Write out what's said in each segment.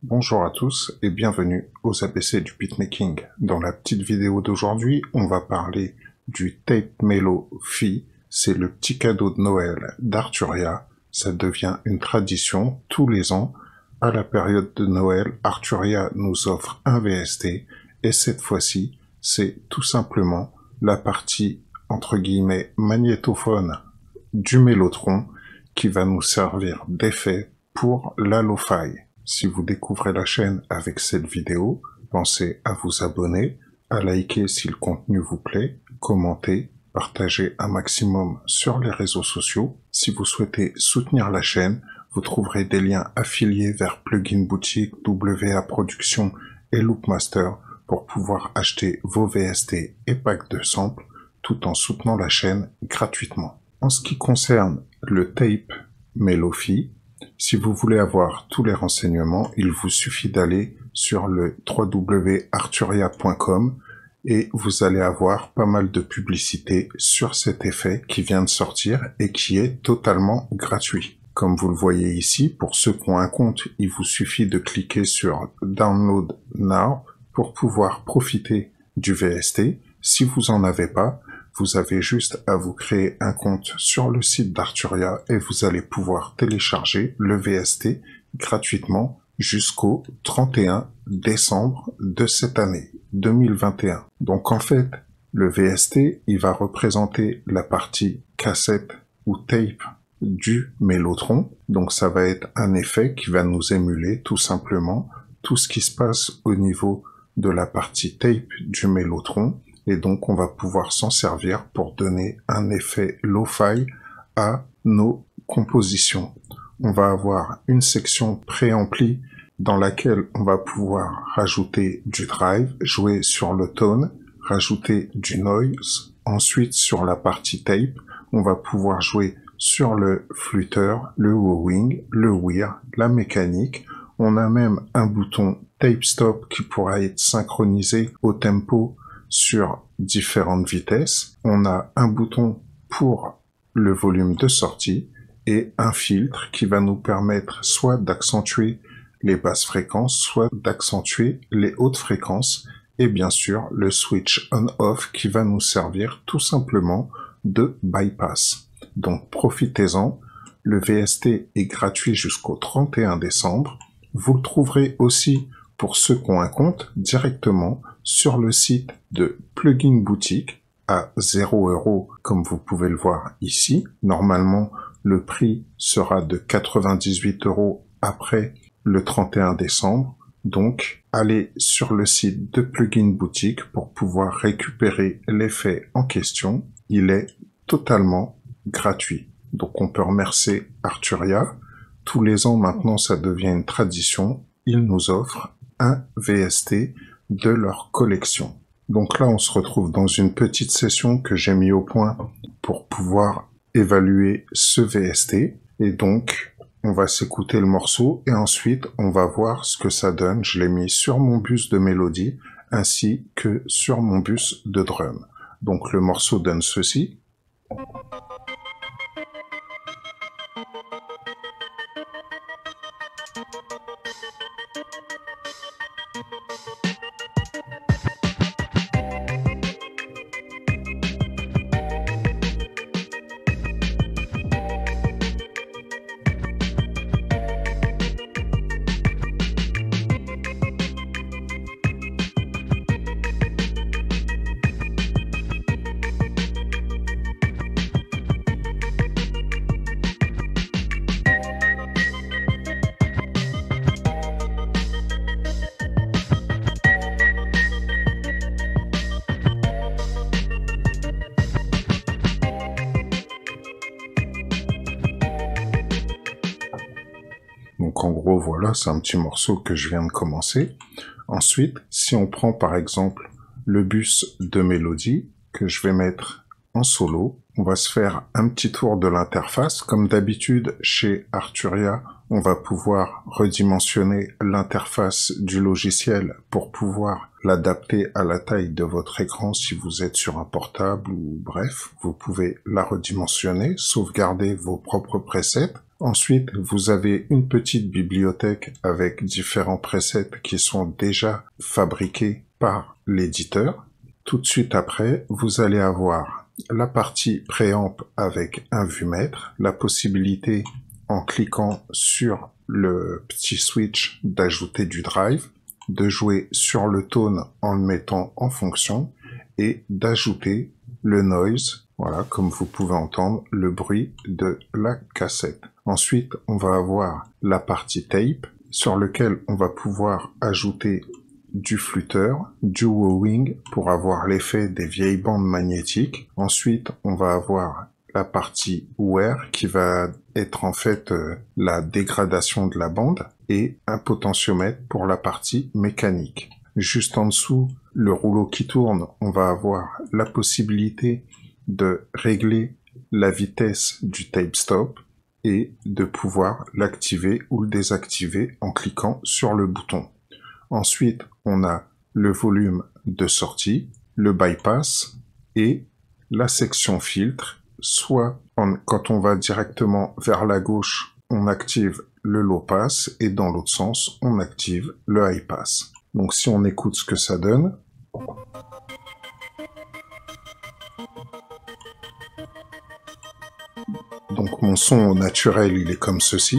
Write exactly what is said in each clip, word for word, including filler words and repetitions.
Bonjour à tous et bienvenue aux A B C du beatmaking. Dans la petite vidéo d'aujourd'hui, on va parler du Tape Melo-Fi. C'est le petit cadeau de Noël d'Arturia. Ça devient une tradition tous les ans. À la période de Noël, Arturia nous offre un V S T et cette fois-ci, c'est tout simplement la partie entre guillemets magnétophone du Mellotron qui va nous servir d'effet pour la lo-fi. Si vous découvrez la chaîne avec cette vidéo, pensez à vous abonner, à liker si le contenu vous plaît, commenter, partager un maximum sur les réseaux sociaux. Si vous souhaitez soutenir la chaîne, vous trouverez des liens affiliés vers Plugin Boutique, W A Production et Loopmaster pour pouvoir acheter vos V S T et packs de samples tout en soutenant la chaîne gratuitement. En ce qui concerne le Tape Melo-Fi, si vous voulez avoir tous les renseignements, il vous suffit d'aller sur le w w w point arturia point com et vous allez avoir pas mal de publicité sur cet effet qui vient de sortir et qui est totalement gratuit. Comme vous le voyez ici, pour ceux qui ont un compte, il vous suffit de cliquer sur Download Now pour pouvoir profiter du V S T. Si vous en avez pas, vous avez juste à vous créer un compte sur le site d'Arturia et vous allez pouvoir télécharger le V S T gratuitement jusqu'au trente et un décembre de cette année deux mille vingt et un. Donc en fait, le V S T, il va représenter la partie cassette ou tape du Mellotron. Donc ça va être un effet qui va nous émuler tout simplement tout ce qui se passe au niveau de la partie tape du Mellotron. Et donc, on va pouvoir s'en servir pour donner un effet lo-fi à nos compositions. On va avoir une section préampli dans laquelle on va pouvoir rajouter du drive, jouer sur le tone, rajouter du noise. Ensuite, sur la partie tape, on va pouvoir jouer sur le flûteur, le wowing, le weir, la mécanique. On a même un bouton tape stop qui pourra être synchronisé au tempo sur différentes vitesses. On a un bouton pour le volume de sortie et un filtre qui va nous permettre soit d'accentuer les basses fréquences, soit d'accentuer les hautes fréquences, et bien sûr le switch on-off qui va nous servir tout simplement de bypass. Donc profitez-en, le V S T est gratuit jusqu'au trente et un décembre. Vous le trouverez aussi pour ceux qui ont un compte directement sur le site de Plugin Boutique à zéro euro, comme vous pouvez le voir ici. Normalement, le prix sera de quatre-vingt-dix-huit euros après le trente et un décembre. Donc, allez sur le site de Plugin Boutique pour pouvoir récupérer l'effet en question. Il est totalement gratuit. Donc, on peut remercier Arturia. Tous les ans, maintenant, ça devient une tradition. Ils nous offrent un V S T de leur collection. Donc là, on se retrouve dans une petite session que j'ai mis au point pour pouvoir évaluer ce V S T. Et donc, on va s'écouter le morceau et ensuite, on va voir ce que ça donne. Je l'ai mis sur mon bus de mélodie ainsi que sur mon bus de drum. Donc le morceau donne ceci. Donc en gros, voilà, c'est un petit morceau que je viens de commencer. Ensuite, si on prend par exemple le bus de mélodie que je vais mettre en solo, on va se faire un petit tour de l'interface. Comme d'habitude, chez Arturia, on va pouvoir redimensionner l'interface du logiciel pour pouvoir l'adapter à la taille de votre écran si vous êtes sur un portable ou bref, vous pouvez la redimensionner, sauvegarder vos propres presets. Ensuite, vous avez une petite bibliothèque avec différents presets qui sont déjà fabriqués par l'éditeur. Tout de suite après, vous allez avoir la partie préamp avec un vumètre, la possibilité en cliquant sur le petit switch d'ajouter du drive, de jouer sur le tone en le mettant en fonction et d'ajouter le noise, voilà, comme vous pouvez entendre le bruit de la cassette. Ensuite, on va avoir la partie tape sur lequel on va pouvoir ajouter du flûteur, du wowing pour avoir l'effet des vieilles bandes magnétiques. Ensuite, on va avoir la partie wear qui va être en fait euh, la dégradation de la bande et un potentiomètre pour la partie mécanique. Juste en dessous, le rouleau qui tourne, on va avoir la possibilité de régler la vitesse du tape stop et de pouvoir l'activer ou le désactiver en cliquant sur le bouton. Ensuite, on a le volume de sortie, le bypass et la section filtre. Soit en, quand on va directement vers la gauche, on active le low pass et dans l'autre sens, on active le high pass. Donc si on écoute ce que ça donne, donc mon son au naturel, il est comme ceci.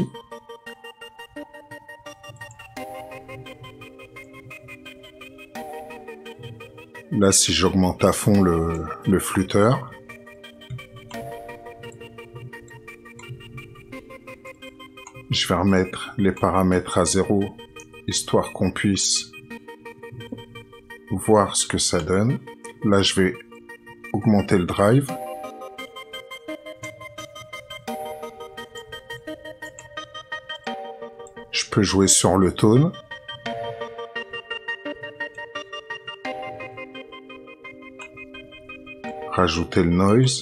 Là, si j'augmente à fond le, le flûteur, je vais remettre les paramètres à zéro, histoire qu'on puisse voir ce que ça donne. Là, je vais augmenter le drive. Je peux jouer sur le tone. Rajouter le noise.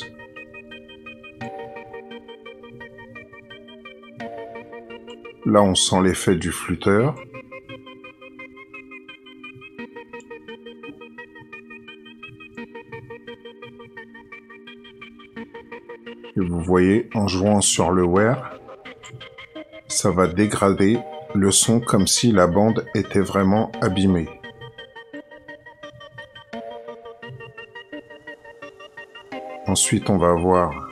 Là, on sent l'effet du flûteur. Et vous voyez, en jouant sur le wear, ça va dégrader le son comme si la bande était vraiment abîmée. Ensuite, on va avoir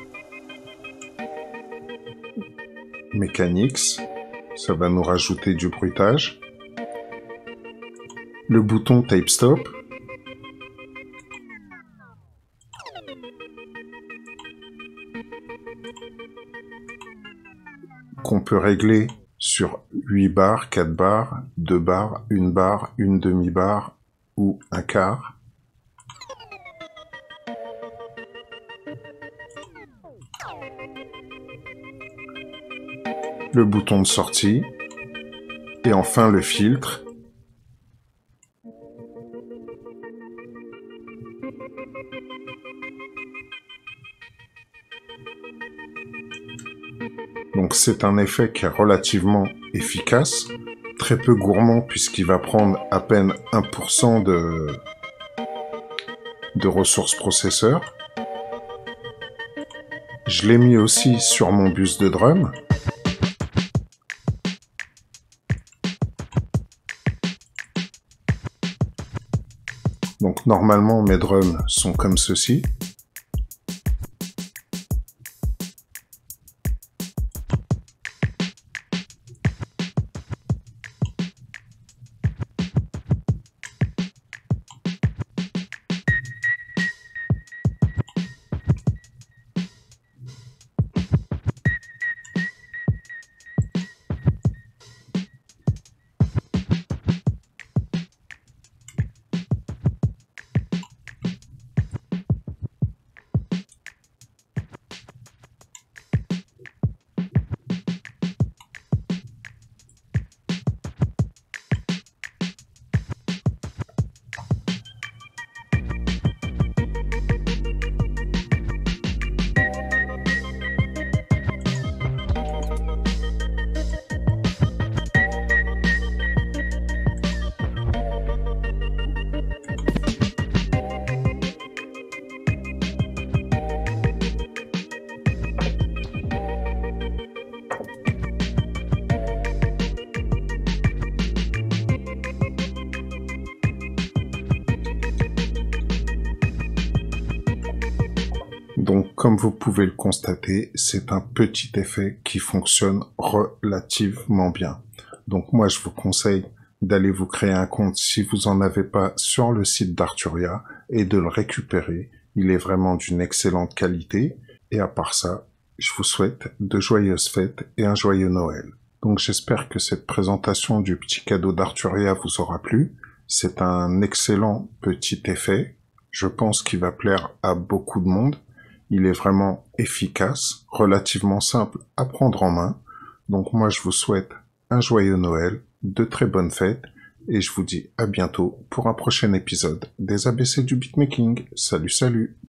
Mechanics. Ça va nous rajouter du bruitage. Le bouton Tape Stop. Qu'on peut régler sur huit bars, quatre bars, deux bars, une barre, une demi-barre ou un quart. Le bouton de sortie, et enfin le filtre. Donc c'est un effet qui est relativement efficace, très peu gourmand puisqu'il va prendre à peine un pour cent de, de ressources processeurs. Je l'ai mis aussi sur mon bus de drum. Donc normalement mes drums sont comme ceci. Donc, comme vous pouvez le constater, c'est un petit effet qui fonctionne relativement bien. Donc, moi, je vous conseille d'aller vous créer un compte si vous en avez pas sur le site d'Arturia et de le récupérer. Il est vraiment d'une excellente qualité. Et à part ça, je vous souhaite de joyeuses fêtes et un joyeux Noël. Donc, j'espère que cette présentation du petit cadeau d'Arturia vous aura plu. C'est un excellent petit effet. Je pense qu'il va plaire à beaucoup de monde. Il est vraiment efficace, relativement simple à prendre en main. Donc moi, je vous souhaite un joyeux Noël, de très bonnes fêtes, et je vous dis à bientôt pour un prochain épisode des A B C du beatmaking. Salut, salut!